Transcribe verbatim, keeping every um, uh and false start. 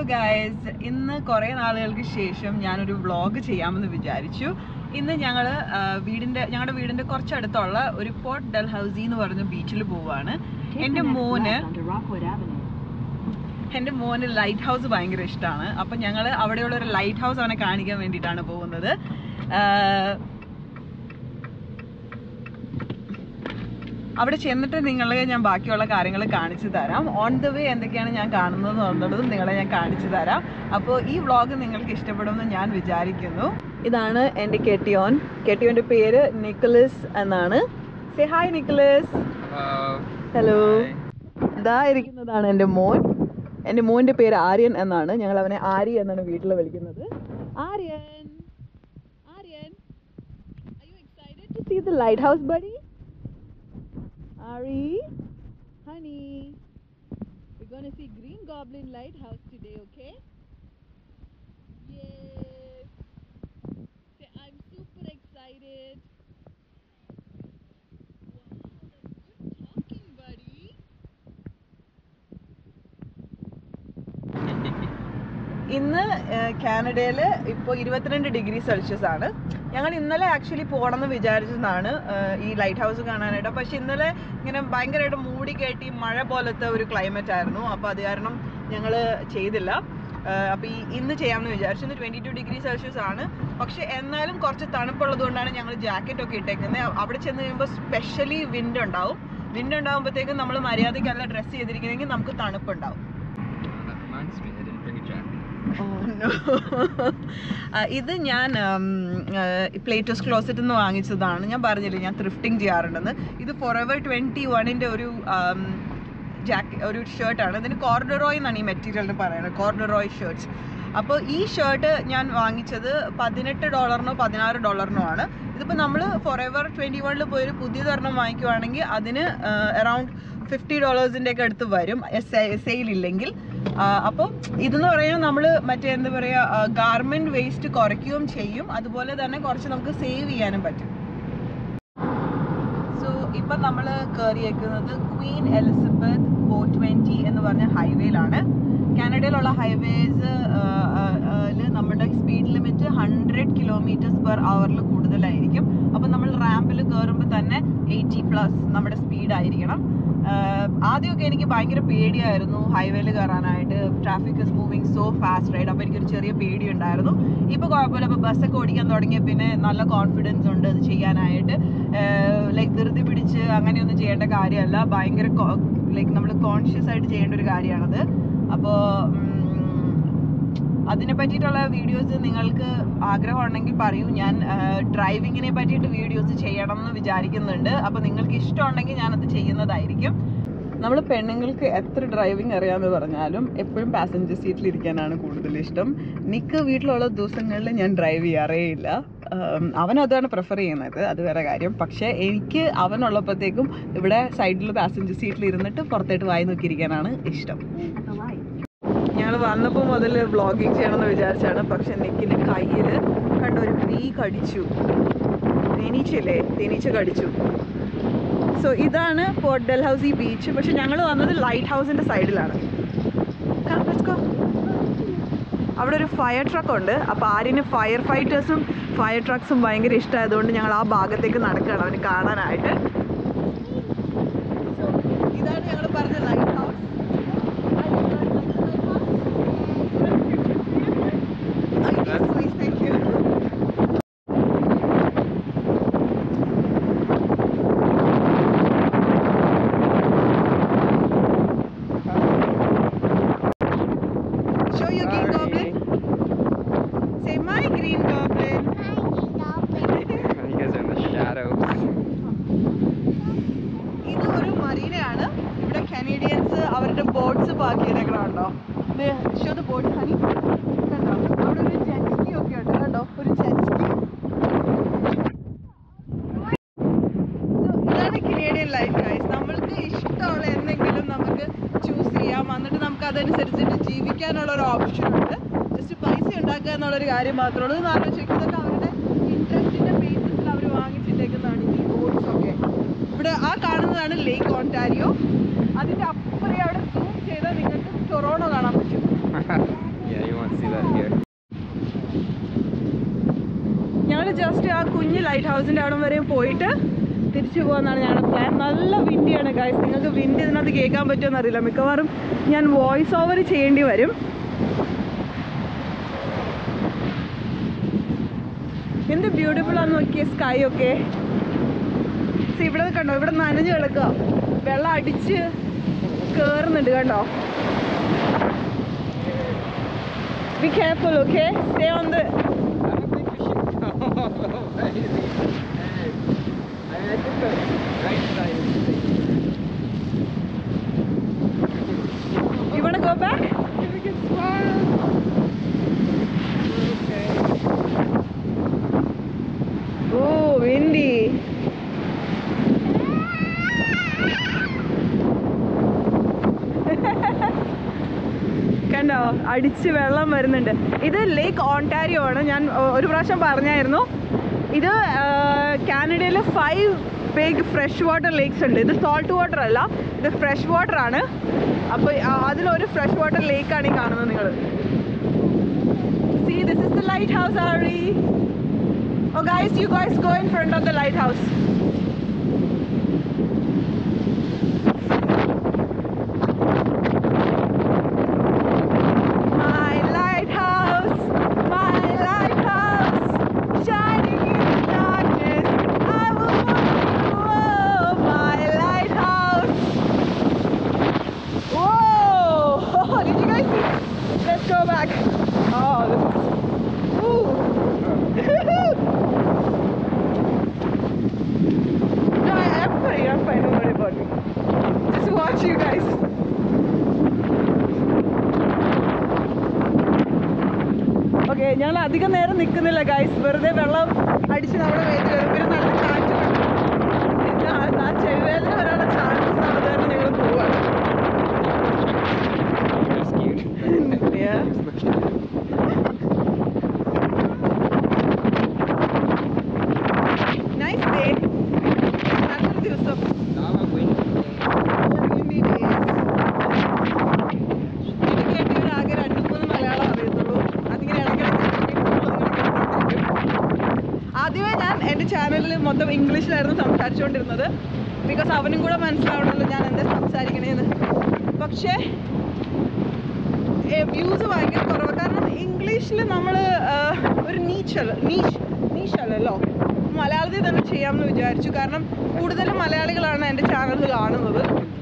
Hello guys, ഇന്ന് കുറേ നാളുകൾക്ക് ശേഷം ഞാനൊരു വ്ളോഗ് ചെയ്യാമെന്ന് വിചാരിച്ചു. ഇന്ന് ഞങ്ങൾ വീടിൻ്റെ ഞങ്ങളുടെ വീടിൻ്റെ കുറച്ചടുത്തുള്ള ഒരു പോർട്ട് ഡൽഹൌസി എന്ന് പറഞ്ഞ ബീച്ചിൽ പോവാണ്. എൻ്റെ മോന് എൻ്റെ മോന് ലൈറ്റ് ഹൗസ് ഭയങ്കര ഇഷ്ടമാണ്. അപ്പം ഞങ്ങൾ അവിടെയുള്ള ഒരു ലൈറ്റ് ഹൗസ് അവനെ കാണിക്കാൻ വേണ്ടിയിട്ടാണ് പോകുന്നത്. അവിടെ ചെന്നിട്ട് നിങ്ങളെ ഞാൻ ബാക്കിയുള്ള കാര്യങ്ങൾ കാണിച്ചു തരാം. ഓൺ ദ വേ എന്തൊക്കെയാണ് ഞാൻ കാണുന്നത് എന്നുള്ളതും നിങ്ങളെ ഞാൻ കാണിച്ചു തരാം. അപ്പോൾ ഈ വ്ളോഗ് നിങ്ങൾക്ക് ഇഷ്ടപ്പെടുമെന്ന് ഞാൻ വിചാരിക്കുന്നു. ഇതാണ് എൻ്റെ കെട്ടിയോൻ. കെട്ടിയോൻ്റെ പേര് നിക്കലസ് എന്നാണ്. Say hi Nicholas. ഹലോ. ഇതാ ഇരിക്കുന്നതാണ് എൻ്റെ മോൻ. എൻ്റെ മോൻ്റെ പേര് ആര്യൻ എന്നാണ്. ഞങ്ങൾ അവനെ ആരി എന്നാണ് വീട്ടിൽ വിളിക്കുന്നത്. Aryan, Aryan, are you excited to see the lighthouse, buddy? Ari, honey, we're going to see Green Goblin Lighthouse today, okay? Yes. Say, I'm super excited. Wow, that's good talking, buddy. ഇന്ന് കാനഡയിൽ ഇപ്പോൾ ഇരുപത്തിരണ്ട് ഡിഗ്രി സെൽഷ്യസ് ആണ്. ഞങ്ങൾ ഇന്നലെ actually പോകണമെന്ന് വിചാരിച്ചതാണ് ഈ light house കാണാനായിട്ട്. പക്ഷെ ഇന്നലെ ഇങ്ങനെ ഭയങ്കരമായിട്ട് മൂടി കയറ്റി മഴ പോലത്തെ ഒരു ക്ലൈമറ്റ് ആയിരുന്നു. അപ്പോൾ അത് കാരണം ഞങ്ങൾ ചെയ്തില്ല. അപ്പോൾ ഈ ഇന്ന് ചെയ്യാമെന്ന് വിചാരിച്ചു. ഇന്ന് ട്വൻറ്റി ടു ഡിഗ്രി സെൽഷ്യസ് ആണ്. പക്ഷെ എന്നാലും കുറച്ച് തണുപ്പുള്ളത് കൊണ്ടാണ് ഞങ്ങൾ ജാക്കറ്റൊക്കെ ഇട്ടേക്കുന്നത്. അവിടെ ചെന്ന് കഴിയുമ്പോൾ സ്പെഷ്യലി വിൻഡ് ഉണ്ടാവും. വിൻഡ് ഉണ്ടാകുമ്പോഴത്തേക്കും നമ്മൾ മര്യാദയ്ക്കല്ല ഡ്രസ്സ് ചെയ്തിരിക്കുന്നെങ്കിൽ നമുക്ക് തണുപ്പുണ്ടാവും. ഇത് ഞാൻ പ്ലേറ്റോസ് ക്ലോസറ്റ് നിന്ന് വാങ്ങിച്ചതാണ്. ഞാൻ പറഞ്ഞില്ലേ ഞാൻ ത്രിഫ്റ്റിംഗ് ചെയ്യാറുണ്ടെന്ന്. ഇത് ഫോറെവർ ട്വൻറ്റി വണ്ണിൻ്റെ ഒരു ജാക്ക് ഒരു ഷർട്ടാണ്. ഇതിന് കോർഡറോയ് എന്നാണ് ഈ മെറ്റീരിയലിന് പറയുന്നത്, കോർഡറോയ് ഷർട്ട്സ്. അപ്പോൾ ഈ ഷർട്ട് ഞാൻ വാങ്ങിച്ചത് പതിനെട്ട് ഡോളറിനോ പതിനാറ് ഡോളറിനോ ആണ്. ഇതിപ്പോൾ നമ്മൾ ഫോറെവർ ട്വൻറ്റി വണ്ണിൽ പോയൊരു പുതിയതൊരെണ്ണം വാങ്ങിക്കുവാണെങ്കിൽ അതിന് അറൗണ്ട് ഫിഫ്റ്റി ഡോളേഴ്സിൻ്റെ ഒക്കെ അടുത്ത് വരും സെയിലില്ലെങ്കിൽ. അപ്പോൾ ഇതെന്ന് പറയുമ്പോൾ നമ്മൾ മറ്റേ എന്താ പറയുക ഗാർമെൻറ്റ് വേസ്റ്റ് കുറയ്ക്കുകയും ചെയ്യും, അതുപോലെ തന്നെ കുറച്ച് നമുക്ക് സേവ് ചെയ്യാനും പറ്റും. സോ ഇപ്പം നമ്മൾ കയറിയേക്കുന്നത് ക്വീൻ എലിസബത്ത് ഫോർ ട്വൻറ്റി എന്ന് പറഞ്ഞ ഹൈവേയിലാണ്. കാനഡയിലുള്ള ഹൈവേസ് നമ്മുടെ speed limit hundred kilometres per അവറിൽ കൂടുതലായിരിക്കും. അപ്പം നമ്മൾ റാമ്പിൽ കയറുമ്പോൾ തന്നെ എയ്റ്റി പ്ലസ് നമ്മുടെ സ്പീഡായിരിക്കണം. ആദ്യമൊക്കെ എനിക്ക് ഭയങ്കര പേടിയായിരുന്നു ഹൈവേയിൽ കയറാനായിട്ട്. Traffic is moving so fast ride. അപ്പോൾ എനിക്കൊരു ചെറിയ പേടി ഉണ്ടായിരുന്നു. ഇപ്പോൾ കുഴപ്പമില്ല. അപ്പോൾ ബസ്സൊക്കെ ഓടിക്കാൻ തുടങ്ങിയ പിന്നെ നല്ല കോൺഫിഡൻസ് ഉണ്ട് അത് ചെയ്യാനായിട്ട്. ലൈക്ക് ധൃതി പിടിച്ച് അങ്ങനെയൊന്നും ചെയ്യേണ്ട കാര്യമല്ല. ഭയങ്കര ലൈക്ക് നമ്മൾ കോൺഷ്യസ് ആയിട്ട് ചെയ്യേണ്ട ഒരു കാര്യമാണത്. അപ്പോൾ അതിനെ പറ്റിയിട്ടുള്ള വീഡിയോസ് നിങ്ങൾക്ക് ആഗ്രഹമുണ്ടെങ്കിൽ പറയൂ. ഞാൻ ഡ്രൈവിങ്ങിനെ പറ്റിയിട്ട് വീഡിയോസ് ചെയ്യണം എന്ന് വിചാരിക്കുന്നുണ്ട്. അപ്പോൾ നിങ്ങൾക്ക് ഇഷ്ടമുണ്ടെങ്കിൽ ഞാനത് ചെയ്യുന്നതായിരിക്കും. നമ്മൾ പെണ്ണുങ്ങൾക്ക് എത്ര ഡ്രൈവിംഗ് അറിയാമെന്ന് പറഞ്ഞാലും എപ്പോഴും പാസഞ്ചർ സീറ്റിൽ ഇരിക്കാനാണ് കൂടുതൽ ഇഷ്ടം. നിക്ക് വീട്ടിലുള്ള ദിവസങ്ങളിൽ ഞാൻ ഡ്രൈവ് ചെയ്യാറേ ഇല്ല. അവനതാണ് പ്രിഫർ ചെയ്യുന്നത്, അത് വേറെ കാര്യം. പക്ഷേ എനിക്ക് അവനുള്ളപ്പോഴത്തേക്കും ഇവിടെ സൈഡിൽ പാസഞ്ചർ സീറ്റിൽ ഇരുന്നിട്ട് പുറത്തേട്ട് വായി നോക്കിയിരിക്കാനാണ് ഇഷ്ടം. ഞങ്ങൾ വന്നപ്പോൾ മുതൽ വ്ളോഗിങ് ചെയ്യണമെന്ന് വിചാരിച്ചാണ്. പക്ഷെ നിക്കിൻ്റെ കയ്യിൽ കണ്ട ഒരു ബീ കടിച്ചു. തേനീച്ചയില്ലേ, തേനീച്ച കടിച്ചു. സോ ഇതാണ് പോർട്ട് ഡൽഹൌസി ബീച്ച്. പക്ഷെ ഞങ്ങൾ വന്നത് ലൈറ്റ് ഹൗസിൻ്റെ സൈഡിലാണ്. അവിടെ ഒരു ഫയർ ട്രക്ക് ഉണ്ട്. അപ്പോൾ ആര്യന് ഫയർ ഫൈറ്റേഴ്സും ഫയർ ട്രക്സും ഭയങ്കര ഇഷ്ടമായതുകൊണ്ട് ഞങ്ങൾ ആ ഭാഗത്തേക്ക് നടക്കുകയാണ് അവന് കാണാനായിട്ട്. സോ ഇതാണ് ഞങ്ങൾ പറഞ്ഞ lighthouse. Show your green goblin. Say my green goblin. You guys are in the shadows. ഇത് ഒരു മറീനയാണ്. ഇവിടെ കനേഡിയൻസ് അവരുടെ ബോട്ട്സ് പാർക്ക് ചെയ്തേക്കണുണ്ടോ? Show the boats honey. കണ്ടോ അവിടെ ഒരു ജെറ്റ് സ്കി ഒക്കെ ഉണ്ട്. കണ്ടോ ഒരു ജെറ്റ് സ്കി. ഇതാണ് കനേഡിയൻ ലൈഫ് ഗൈസ്. നമ്മൾക്ക് ഇഷ്ടമുള്ള എന്തെങ്കിലും നമുക്ക് ചൂസ് ചെയ്യാം. എന്നിട്ട് നമുക്ക് അതനുസരിച്ചിട്ട് ജീവിക്കാനുള്ള ഒരു ഓപ്ഷൻ ഉണ്ട്. ജസ്റ്റ് പൈസ ഉണ്ടാക്കുക എന്നുള്ളൊരു കാര്യം മാത്രമേ ഉള്ളൂ. എന്ന് ആലോചിക്കുന്നതൊക്കെ അവരുടെ ഇൻട്രസ്റ്റിൻ്റെ ബേസിസിൽ അവർ വാങ്ങിച്ചിട്ടേക്കുന്നതാണ് ഈ ബോട്ട്സ് ഒക്കെ. ഇവിടെ ആ കാണുന്നതാണ് ലേക്ക് ഓൺടാരിയോ. അതിൻ്റെ അപ്പുറം അവിടെ സൂം ചെയ്താൽ നിങ്ങൾക്ക് ടൊറോണോ കാണാൻ പറ്റും. കുഞ്ഞ് ലൈറ്റ് ഹൗസിൻ്റെ അവിടെ വരെ പോയിട്ട് തിരിച്ചു പോകാന്നാണ് ഞങ്ങളുടെ പ്ലാൻ. നല്ല വിൻഡിയാണ് ഗൈസ്. നിങ്ങൾക്ക് വിൻഡ് ഇതിനകത്ത് കേൾക്കാൻ പറ്റുമെന്ന് അറിയില്ല. മിക്കവാറും ഞാൻ വോയിസ് ഓവർ ചെയ്യേണ്ടി വരും. എന്ത് ബ്യൂട്ടിഫുൾ ആണെന്ന് നോക്കിയ സ്കൈ ഒക്കെ. ഇവിടെ കണ്ടോ, ഇവിടെ നനഞ്ഞു കിടക്കുക, വെള്ളം അടിച്ച് കേറുന്നുണ്ട് കണ്ടോ. Be careful, okay? Stay on the. I don't think we should go. Hey, I think the right side is safe. You wanna go back? We can smile. Okay. Oh, windy. കണ്ടോ, അടിച്ച് വെള്ളം വരുന്നുണ്ട്. ഇത് ലേക്ക് ഓണ്ടാരിയോ ആണ്. ഞാൻ ഒരു പ്രാവശ്യം പറഞ്ഞായിരുന്നു, ഇത് കാനഡയിൽ five big fresh water lakes ഉണ്ട്. ഇത് സോൾട്ട് വാട്ടർ അല്ല, ഇത് ഫ്രഷ് വാട്ടർ ആണ്. അപ്പോൾ അതിലൊരു ഫ്രഷ് വാട്ടർ ലേക്കാണ് ഈ കാണുന്നത് നിങ്ങൾ. See, this is the lighthouse, Ari. Oh guys, you guys go in front of the lighthouse. ഞങ്ങൾ അധികം നേരം നിൽക്കുന്നില്ല ഗൈസ്. വെറുതെ വെള്ളം അടിച്ച് നമ്മുടെ വേദി കയറും. പിന്നെ നല്ല കാറ്റ് പിന്നെ ആ ചെവിവേദന വരാനുള്ള ചാൻസസ് ആണ്. അതുകൊണ്ട് ഞങ്ങൾ പോവാണ്. നൈസ് ഡേ, നല്ലൊരു ദിവസം. എനിക്ക് ആകെ രണ്ട് മൂന്ന് മലയാളം അറിയത്തുള്ളൂ. ആദ്യമേ ഞാൻ എൻ്റെ ചാനലിൽ മൊത്തം ഇംഗ്ലീഷിലായിരുന്നു സംസാരിച്ചുകൊണ്ടിരുന്നത്. ബിക്കോസ് അവനും കൂടെ മനസ്സിലാവണമല്ലോ ഞാൻ എന്താ സംസാരിക്കണേന്ന്. പക്ഷേ വ്യൂസ് ഭയങ്കര കുറവ്. കാരണം ഇംഗ്ലീഷിൽ നമ്മൾ ഒരു നീച്ചല്ല നീഷ് നീഷല്ലല്ലോ, മലയാളത്തിൽ തന്നെ ചെയ്യാമെന്ന് വിചാരിച്ചു. കാരണം കൂടുതലും മലയാളികളാണ് എൻ്റെ ചാനൽ കാണുന്നത്.